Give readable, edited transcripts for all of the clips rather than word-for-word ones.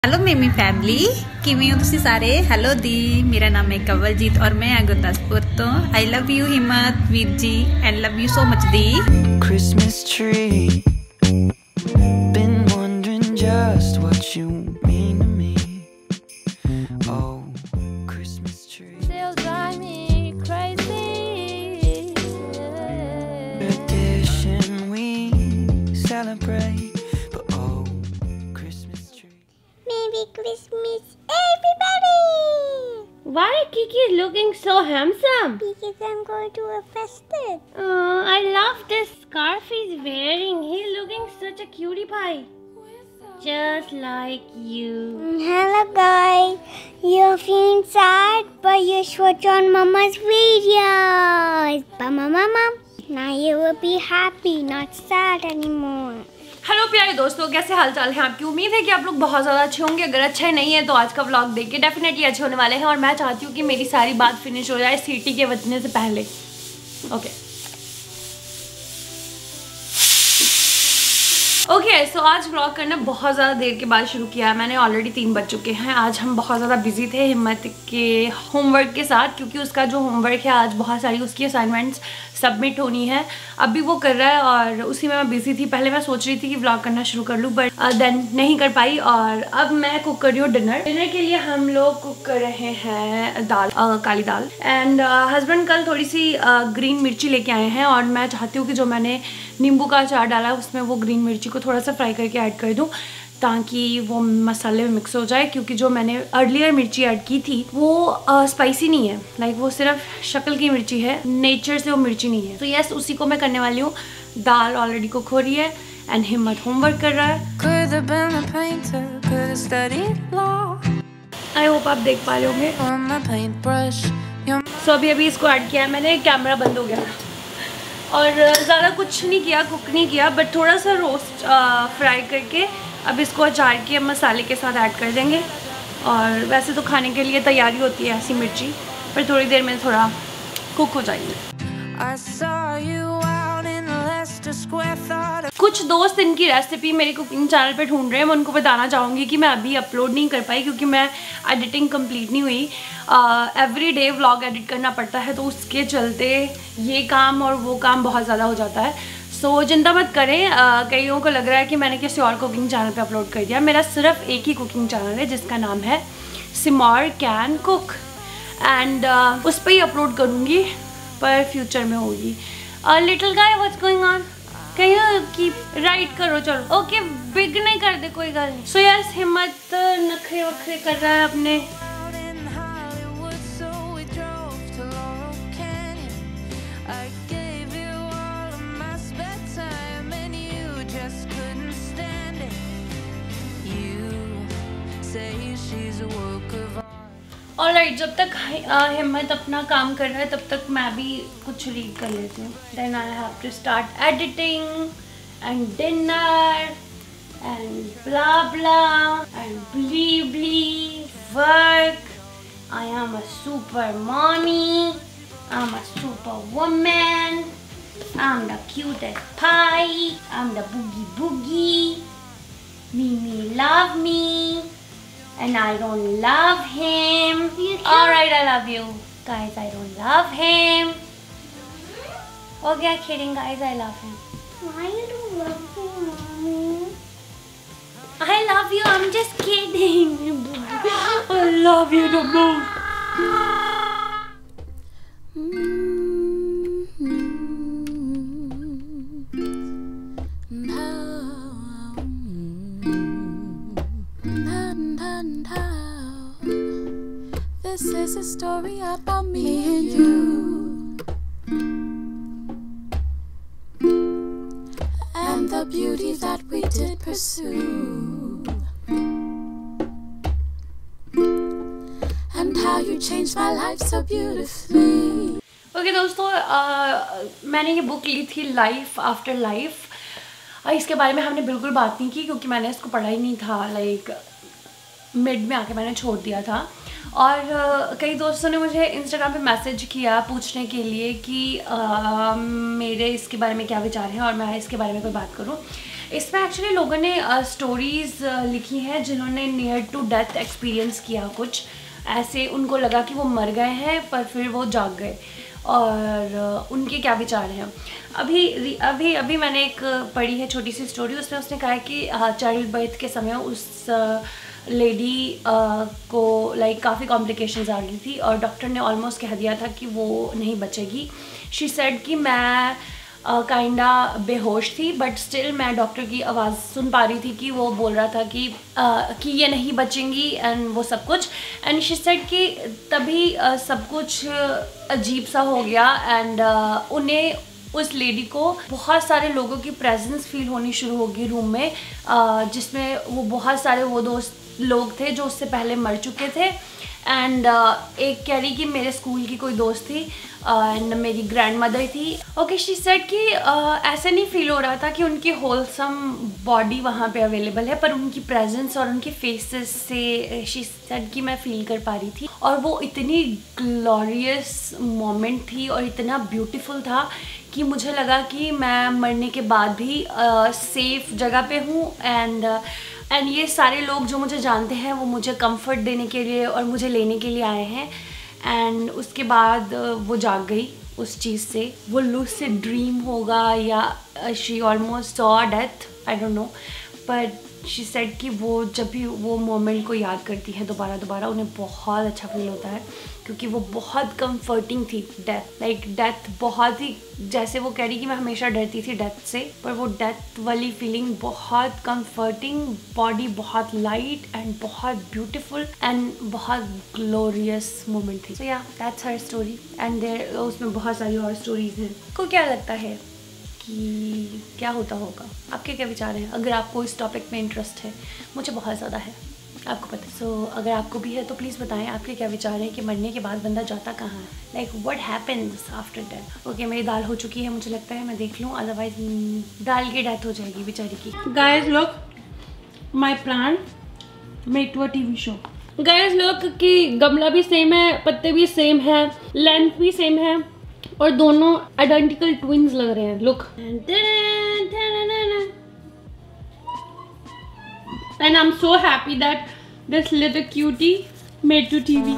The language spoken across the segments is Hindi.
हेलो मेरी फैमिली किवें हो तुसी सारे। हेलो दी, मेरा नाम है कवलजीत और मैं गुरदासपुर तो। आई love you Himmat Veer ji and love you so much दी। Christmas tree, been wondering just what you mean to me. Oh, Christmas tree, still drive me crazy. Tradition we celebrate. Merry Christmas, everybody! Why Kiki is looking so handsome? Because I'm going to a festival. I love this scarf he's wearing. He's looking such a cutie pie. Just like you. Hello guys. You're feeling sad, but you switch on Mama's videos. Mama. Now you will be happy, not sad anymore. Hello प्यारे दोस्तों, कैसे हाल चाल है आपकी। उम्मीद है कि आप लोग बहुत ज़्यादा अच्छे होंगे। अगर अच्छे नहीं है तो आज का व्लॉग देख के डेफिनेटली अच्छे होने वाले हैं। और मैं चाहती हूँ कि मेरी सारी बात फिनिश हो जाए सीटी के बजने से पहले। ओके, सो आज व्लॉग करना बहुत ज़्यादा देर के बाद शुरू किया है मैंने। ऑलरेडी 3 बज चुके हैं। आज हम बहुत ज़्यादा बिजी थे हिम्मत के होमवर्क के साथ, क्योंकि उसका जो होमवर्क है आज बहुत सारी उसकी असाइनमेंट्स सबमिट होनी है। अभी वो कर रहा है और उसी में मैं बिजी थी। पहले मैं सोच रही थी कि व्लॉग करना शुरू कर लूँ, बट देन नहीं कर पाई। और अब मैं कुक कर रही हूँ डिनर के लिए। हम लोग कुक कर रहे हैं दाल, काली दाल। एंड हस्बैंड कल थोड़ी सी ग्रीन मिर्ची लेके आए हैं और मैं चाहती हूँ कि जो मैंने नींबू का अचार डाला है उसमें वो ग्रीन मिर्ची को थोड़ा सा फ्राई करके ऐड कर दूँ, ताकि वो मसाले में मिक्स हो जाए। क्योंकि जो मैंने अर्लियर मिर्ची ऐड की थी वो स्पाइसी नहीं है, लाइक वो सिर्फ शक्ल की मिर्ची है, नेचर से वो मिर्ची नहीं है। तो यस, उसी को मैं करने वाली हूँ। दाल ऑलरेडी कुक हो रही है एंड हिम्मत होमवर्क कर रहा है। आई होप आप देख पा रहे होंगे। सो अभी इसको ऐड किया है मैंने। कैमरा बंद हो गया और ज़्यादा कुछ नहीं किया, कुक नहीं किया, बट थोड़ा सा रोस्ट फ्राई करके अब इसको अचार के मसाले के साथ ऐड कर देंगे। और वैसे तो खाने के लिए तैयारी होती है ऐसी मिर्ची, पर थोड़ी देर में थोड़ा कुक हो जाएगी। कुछ दोस्त इनकी रेसिपी मेरे कुकिंग चैनल पे ढूंढ रहे हैं। मैं उनको बताना चाहूँगी कि मैं अभी अपलोड नहीं कर पाई क्योंकि मैं एडिटिंग कंप्लीट नहीं हुई। एवरी डे व्लॉग एडिट करना पड़ता है, तो उसके चलते ये काम और वो काम बहुत ज़्यादा हो जाता है। सो चिंता मत करें। कई लोगों को लग रहा है कि मैंने किसी और कुकिंग चैनल पे अपलोड कर दिया। मेरा सिर्फ एक ही कुकिंग चैनल है जिसका नाम है सिमोर कैन कुक, एंड उस पर ही अपलोड करूँगी, पर फ्यूचर में होगी। Little guy what's going on, कहीं की राइट करो। चलो ओके, बिग नहीं कर दे, कोई गल नहीं। सो यस, हिम्मत नखरे वखरे कर रहा है अपने। ऑलराइट, जब तक हिम्मत अपना काम कर रहा है तब तक मैं भी कुछ रीड कर लेती हूँ। Then I have to start editing and dinner and blah blah and blee blee work. I am a super mommy, I am a super woman, I am the cutest pie, I am the boogie boogie, Mimi love me and I don't love him. Alright, I love you guys. I don't love him. Okay, kidding guys, I love him. Why you don't love me, Mommy? I love you, I'm just kidding. I love you the most. This is a story about me and you, and the beauty that we did pursue, and how you changed my life so beautifully. Okay दोस्तों, मैंने ये बुक ली थी लाइफ आफ्टर लाइफ। इसके बारे में हमने बिल्कुल बात नहीं की क्योंकि मैंने इसको पढ़ा ही नहीं था। लाइक मिड में आके मैंने छोड़ दिया था। और कई दोस्तों ने मुझे इंस्टाग्राम पे मैसेज किया पूछने के लिए कि मेरे इसके बारे में क्या विचार हैं और मैं इसके बारे में कोई बात करूं। इसमें एक्चुअली लोगों ने स्टोरीज़ लिखी हैं जिन्होंने नियर टू डेथ एक्सपीरियंस किया, कुछ ऐसे उनको लगा कि वो मर गए हैं पर फिर वो जाग गए, और उनके क्या विचार हैं। अभी मैंने एक पढ़ी है छोटी सी स्टोरी, उसमें उसने कहा है कि चाइल्ड बर्थ के समय उस लेडी को लाइक काफ़ी कॉम्प्लिकेशंस आ गई थी और डॉक्टर ने ऑलमोस्ट कह दिया था कि वो नहीं बचेगी। शी सेड कि मैं काइंडा बेहोश थी बट स्टिल मैं डॉक्टर की आवाज़ सुन पा रही थी कि वो बोल रहा था कि ये नहीं बचेंगी एंड वो सब कुछ। एंड शी सेड कि तभी सब कुछ अजीब सा हो गया एंड उन्हें, उस लेडी को बहुत सारे लोगों की प्रेजेंस फील होनी शुरू होगी रूम में, जिसमें वो बहुत सारे वो दोस्त लोग थे जो उससे पहले मर चुके थे। एंड एक कह रही कि मेरे स्कूल की कोई दोस्त थी एंड मेरी ग्रैंड मदर थी। ओके, शी सेड कि ऐसे नहीं फील हो रहा था कि उनकी होलसम बॉडी वहाँ पे अवेलेबल है, पर उनकी प्रेजेंस और उनके फेसेस से शी सेड कि मैं फील कर पा रही थी, और वो इतनी ग्लोरियस मोमेंट थी और इतना ब्यूटीफुल था कि मुझे लगा कि मैं मरने के बाद भी सेफ जगह पे हूँ। एंड ये सारे लोग जो मुझे जानते हैं वो मुझे कंफर्ट देने के लिए और मुझे लेने के लिए आए हैं। एंड उसके बाद वो जाग गई उस चीज़ से। वो लूसिड ड्रीम होगा या she almost saw death, I don't know, but she said कि वो जब भी वो मोमेंट को याद करती है दोबारा उन्हें बहुत अच्छा फील होता है, क्योंकि वो बहुत कंफर्टिंग थी। डेथ बहुत ही, जैसे वो कह रही कि मैं हमेशा डरती थी डेथ से, पर वो डेथ वाली फीलिंग बहुत कंफर्टिंग, बॉडी बहुत लाइट एंड बहुत ब्यूटीफुल एंड बहुत ग्लोरियस मोमेंट थी। So yeah that's her story and there उसमें बहुत सारी और स्टोरीज हैं। को क्या लगता है कि क्या होता होगा? आपके क्या विचार हैं? अगर आपको इस टॉपिक में इंटरेस्ट है, मुझे बहुत ज़्यादा है, आपको पता है। सो अगर आपको भी है तो प्लीज़ बताएं आपके क्या विचार हैं कि मरने के बाद बंदा जाता कहाँ है, like what happens after death. Okay, मेरी दाल हो चुकी है, मुझे लगता है मैं देख लूँ, अदरवाइज दाल की डेथ हो जाएगी बेचारी की। Guys look, my plant made to a TV show. Guys look कि गमला भी सेम है, पत्ते भी सेम है, लेंथ भी सेम है और दोनों आइडेंटिकल ट्विंस लग रहे हैं। Look, and I'm so happy that this little cutie made to TV.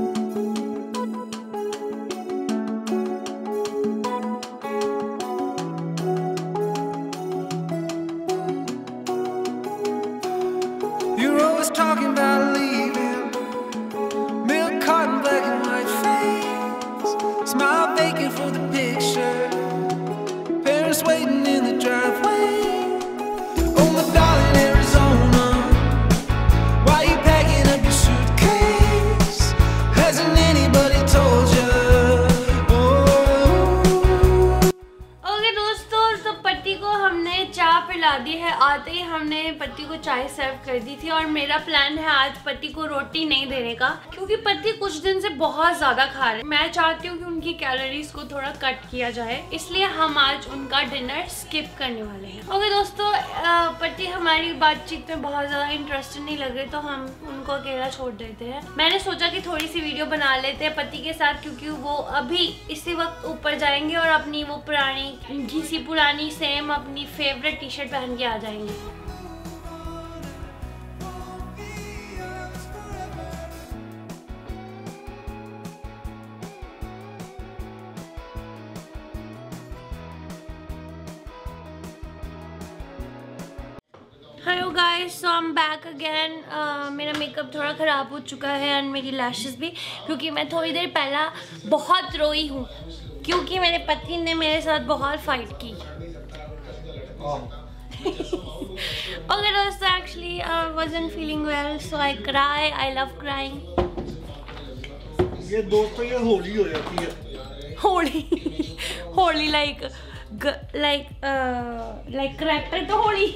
You're always talking about leaving, milk carton, black and white face, smile vacant for the picture, parents waiting in the driveway. Oh my darling Arizona, why you packing up your suitcase? Hasn't anybody told you? Oh. Okay दोस्तों, तो पति को हमने चाय पिला दी है। आते ही हमने पति को चाय सर्व कर दी थी और मेरा प्लान है आज पति को रोटी नहीं देने का, क्योंकि पति कुछ दिन से बहुत ज्यादा खा रहे हैं। मैं चाहती हूँ कि उनकी कैलोरीज को थोड़ा कट किया जाए, इसलिए हम आज उनका डिनर स्किप करने वाले हैं। ओके दोस्तों, पति हमारी बातचीत में बहुत ज्यादा इंटरेस्टेड नहीं लग रहे, तो हम उनको अकेला छोड़ देते हैं। मैंने सोचा कि थोड़ी सी वीडियो बना लेते हैं पति के साथ, क्योंकि वो अभी इसी वक्त ऊपर जाएंगे और अपनी वो पुरानी घिसी पुरानी सेम अपनी फेवरेट टी शर्ट पहन के आ जाएंगे। Hello guys, so I am back again. मेरा मेकअप थोड़ा ख़राब हो चुका है एंड मेरी लैशेस भी, क्योंकि मैं थोड़ी देर पहला बहुत रोई हूँ, क्योंकि मेरे पति ने मेरे साथ बहुत फाइट की। ओके दोस्तों, actually I wasn't feeling well, so I cry. I love crying. ये दोस्तों ये होली हो जाती है। होली लाइक करैक्टर तो होली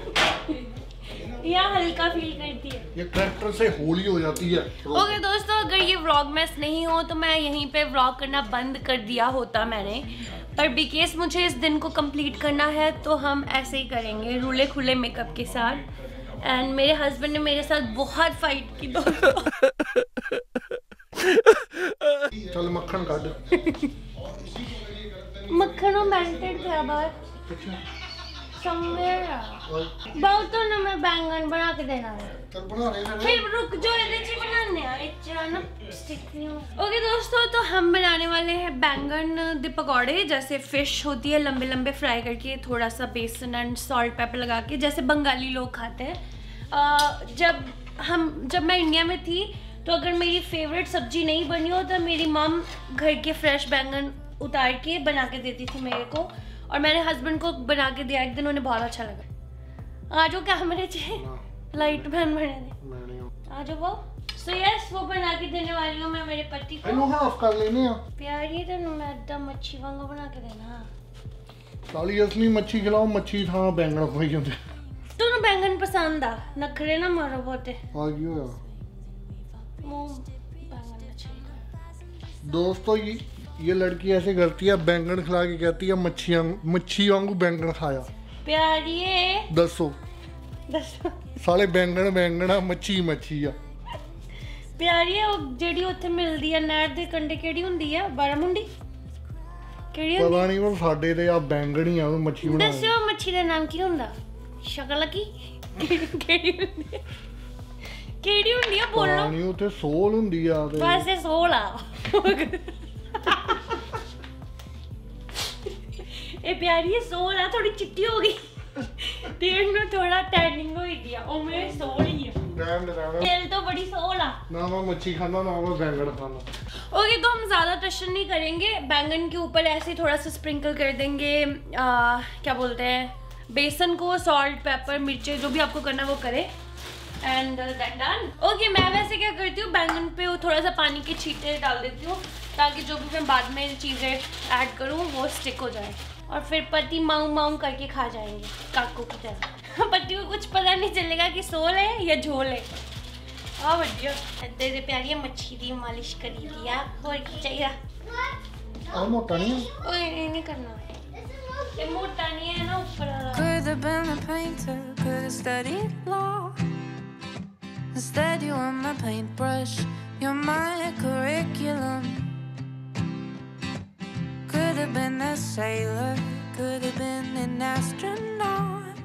या हल्का फील करती है, ये करैक्टर से होली हो जाती है। ओके दोस्तों, अगर ये व्लॉगमैस नहीं हो तो मैं यहीं पे व्लॉग करना बंद कर दिया होता मैंने, पर बिकॉज मुझे इस दिन को कंप्लीट करना है तो हम ऐसे ही करेंगे रूले खुले मेकअप के साथ। एंड मेरे हस्बैंड ने मेरे साथ बहुत फाइट की दोस्तों। चल मक्खन काट। मक्खन और मेल्टेड थे बाहर। समवेयर बहुत तो ना मैं बैंगन बना के देना है चल बना रहे हैं फिर रुक जो ये बनाने ना स्टिक नहीं। ओके दोस्तों, तो हम बनाने वाले हैं बैंगन दे पकौड़े। जैसे फिश होती है लंबे लंबे फ्राई करके, थोड़ा सा बेसन एंड सॉल्ट पेपर लगा के, जैसे बंगाली लोग खाते हैं। जब मैं इंडिया में थी तो अगर मेरी फेवरेट सब्जी नहीं बनी हो तो मेरी मम घर के फ्रेश बैंगन उतार के बना के देती थी मेरे को, और मैंने हस्बैंड को बना के दिया एक दिन, उन्हें बहुत अच्छा लगा। आज वो कैमरे चे लाइट मैन बने थे, आज वो सो यस वो बना के देने वाली हूँ मैं मेरे पति को। ਇਹਨੂੰ ਹਾਫ ਕਰ ਲੈਨੇ ਆ प्यारी तेनू मैं एकदम मच्छी वांगू बना के देना। ਕਾਲੀ ਅਸਲੀ ਮੱਛੀ ਖਿਲਾਓ, ਮੱਛੀ ਥਾਂ ਬੈਂਗਣ ਖਵਾਈ ਜਾਂਦੇ। ਤੈਨੂੰ बैंगन पसंद आ, नखरे ना मारो बहुते। ਆ ਕੀ ਹੋਇਆ मुंह बैंगन मच्छी। दोस्तों ये लड़की ऐसे करती है, बैंगन खिला के कहती है मच्छी वांगू बैंगन खाया। प्यारी दसो साले बैंगन बैंगन आ, मच्छी मच्छी आ। प्यारी है ਉਹ ਜਿਹੜੀ ਉੱਥੇ ਮਿਲਦੀ ਹੈ ਨਹਿਰ ਦੇ ਕੰਢੇ, ਕਿਹੜੀ ਹੁੰਦੀ ਹੈ? ਬਾਰਾਮੁੰਡੀ ਕਿਹੜੀ ਹੁੰਦੀ? ਪਤਾ ਨਹੀਂ, ਪਰ ਸਾਡੇ ਤੇ ਆ बैंगन ਹੀ ਆ, ਉਹ ਮੱਛੀ ਬਣਾ। ਦੱਸਿਓ ਮੱਛੀ ਦਾ ਨਾਮ ਕੀ ਹੁੰਦਾ? ਸ਼ਕਲ ਕੀ ਕਿਹੜੀ ਹੁੰਦੀ ਹੈ? ਕਿਹੜੀ ਹੁੰਦੀ ਆ ਬੋਲੋ। ਨਹੀਂ ਉੱਥੇ ਸੋਲ ਹੁੰਦੀ ਆ ਤੇ ਬਸ ਇਹ ਸੋਲ ਆ। ਇਹ ਪਿਆਰੀ ਹੈ ਸੋਲ ਆ, ਥੋੜੀ ਚਿੱਟੀ ਹੋ ਗਈ ਤੇ ਇਹਨੂੰ ਥੋੜਾ ਟੈਨਿੰਗ ਹੋਈ ਦੀ ਆ, ਉਹ ਮੇਰੇ ਸੋਲ ਹੀ ਆ। तेल तो बड़ी सोल आ। ना मैं मच्छी खाना ना मैं बैंगन खाना। ओके तो हम ज़्यादा टशन नहीं करेंगे, बैंगन के ऊपर ऐसे थोड़ा सा स्प्रिंकल कर देंगे क्या बोलते हैं बेसन को, सॉल्ट पेपर मिर्चे जो भी आपको करना है वो करें एंड दैट डन। ओके मैं वैसे क्या करती हूँ, बैंगन पे थोड़ा सा पानी के छींटे डाल देती हूँ ताकि जो भी मैं बाद में चीज़ें ऐड करूँ वो स्टिक हो जाए, और फिर पति माऊ माऊ करके खा जाएंगे काकू की तरह। पति को कुछ पता नहीं चलेगा कि सोल है या झोल है। हाँ बढ़िया तेरे प्यारी मच्छी दी मालिश करी दिया, और की चाहिए? मोटा नहीं ओए नहीं करना है, ये मोटा नहीं है ना ऊपर वाला। Could have been a painter, could have studied law. Instead you are my paintbrush, you're my curriculum. Could have been a sailor, could have been an astronaut.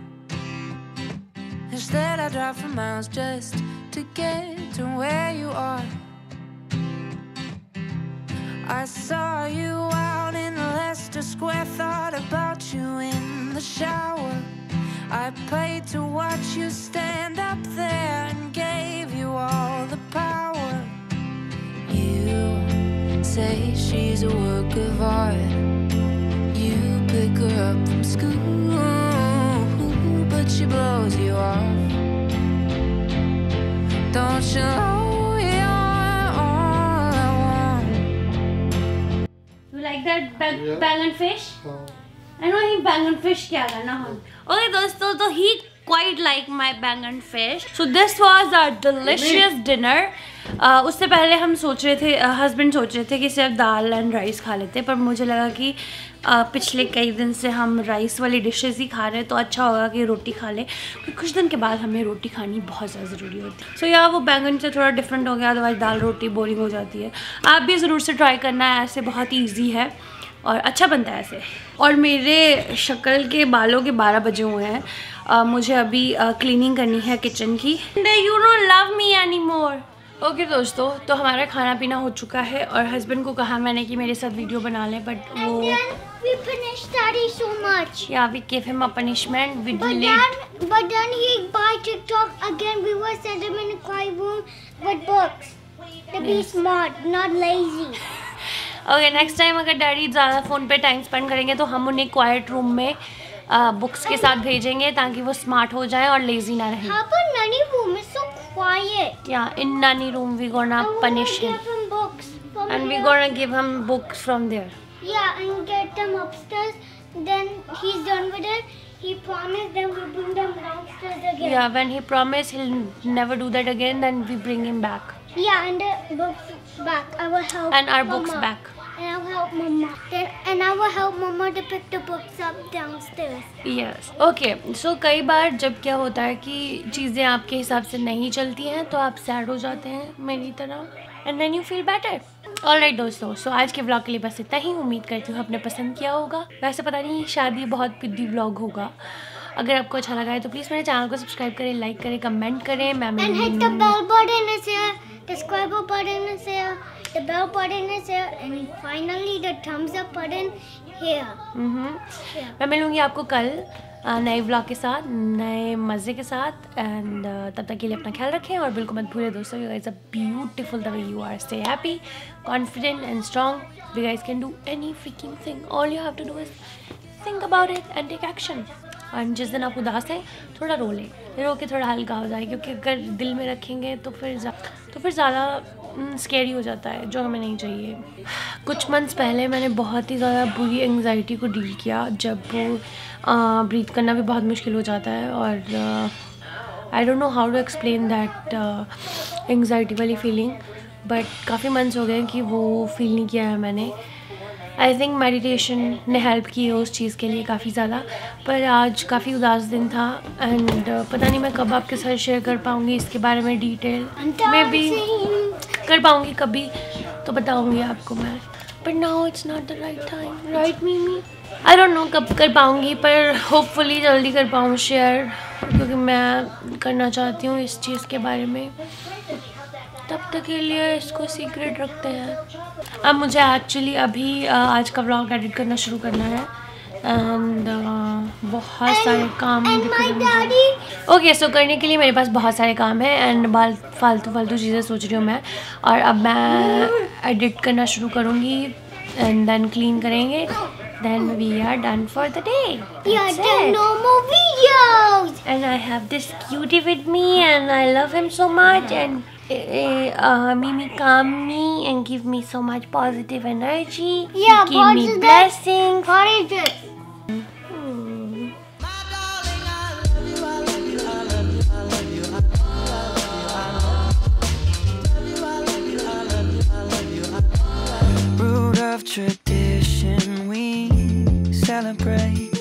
Instead I drive for miles just to get to where you are. I saw you out in Leicester Square, thought about you in the shower. I paid to watch you stand up there and gave you all the power. You say she's a work of art, you pick her up from school, but she blows you off. Don't you know you're all I want? You like that बैंगन fish? I know he बैंगन fish क्या करना हम। Okay दोस्तों, तो he quite like my बैंगन fish. So this was our delicious dinner. उससे पहले हम सोच रहे थे, हस्बैंड सोच रहे थे कि सिर्फ दाल एंड राइस खा लेते, पर मुझे लगा कि पिछले कई दिन से हम राइस वाली डिशेस ही खा रहे हैं तो अच्छा होगा कि रोटी खा लें, क्योंकि कुछ दिन के बाद हमें रोटी खानी बहुत ज़्यादा ज़रूरी होती है। सो यार वो बैंगन से थोड़ा डिफरेंट हो गया, अदरवाइज दाल रोटी बोरिंग हो जाती है। आप भी ज़रूर से ट्राई करना है, ऐसे बहुत ईजी है और अच्छा बनता है ऐसे। और मेरे शक्ल के बालों के 12 बजे हुए हैं, मुझे अभी क्लीनिंग करनी है किचन की। You don't love me any more. Okay दोस्तों, तो हमारा खाना पीना हो चुका है और हस्बैंड को कहा मैंने कि मेरे साथ वीडियो बना लें, बट वो We punished Daddy so much. Yeah, we gave him a punishment. We But delayed. then he by TikTok again. We were sent him in a quiet room with books. To be smart, not lazy. Okay next time अगर डैडी ज़्यादा फ़ोन पे टाइम स्पेंड करेंगे तो हम उन्हें क्वाइट रूम में बुक्स के साथ भेजेंगे ताकि वो स्मार्ट हो जाए और लेजी ना रहे। How about Nani room is so quiet? या in nani room we gonna I want punish to him give him books from and we here. gonna give him books from there. Yeah, and get them upstairs. Then he's done with it. He promised. Then we bring them downstairs again. Yeah, when he promised he'll never do that again, then we bring him back Yeah, and the books back. I will help. and our books Mama. back. And I will help Mama. And I will help Mama to pick the books up downstairs. Yes okay. So कई बार जब क्या होता है कि चीज़ें आपके हिसाब से नहीं चलती हैं तो आप सैड हो जाते हैं मेरी तरह, and then you feel better. Alright दोस्तों, सो आज के व्लॉग के लिए बस इतना ही। उम्मीद करती हूँ आपने पसंद किया होगा। वैसे पता नहीं शायद ये बहुत पिद्दी व्लॉग होगा, अगर आपको अच्छा लगा है तो प्लीज़ मेरे चैनल को सब्सक्राइब करें, लाइक करें, कमेंट करें। And hit the bell button is here, the subscribe button is here, the bell button is here, and finally the thumbs up button here. मैं मिलूँगी आपको कल नए व्लॉग के साथ, नए मज़े के साथ। एंड तब तक के लिए अपना ख्याल रखें और बिल्कुल मत भूलें दोस्तों, you guys are beautiful the way you are. Stay happy, confident and strong. You guys can do any freaking thing. All you have to do is think about it and take action. और जिस दिन आप उदास हैं थोड़ा रो लें, रो के थोड़ा हल्का हो जाए, क्योंकि अगर दिल में रखेंगे तो फिर ज़्यादा स्कैरी हो जाता है, जो हमें नहीं चाहिए। कुछ मंथ्स पहले मैंने बहुत ही ज़्यादा बुरी एंग्जाइटी को डील किया, जब ब्रीथ करना भी बहुत मुश्किल हो जाता है। और I don't know how to explain that anxiety वाली फीलिंग, बट काफ़ी मंथ्स हो गए कि वो फील नहीं किया है मैंने। आई थिंक मेडिटेशन ने हेल्प की है उस चीज़ के लिए काफ़ी ज़्यादा। पर आज काफ़ी उदास दिन था एंड पता नहीं मैं कब आपके साथ शेयर कर पाऊँगी इसके बारे में डिटेल। मैं भी कर पाऊँगी कभी तो बताऊँगी आपको मैं, but now it's not the right time, right Mimi? I don't know कब कर पाऊँगी, पर होपफुली जल्दी कर पाऊँ शेयर, क्योंकि मैं करना चाहती हूँ इस चीज़ के बारे में। तब तक के लिए इसको सीक्रेट रखते हैं। अब मुझे एक्चुअली अभी आज का व्लॉग एडिट करना शुरू करना है एंड बहुत सारे काम ओके सो करने के लिए मेरे पास बहुत सारे काम हैं एंड फालतू चीज़ें सोच रही हूँ मैं। और अब मैं एडिट करना शुरू करूँगी एंड देन क्लीन करेंगे, then we are done for the day. Yeah, done no more videos. And I have this cutie with me and I love him so much, and Mimi calm me and give me so much positive energy. Yeah, he give me blessings. What is it? Root of tradition we celebrate.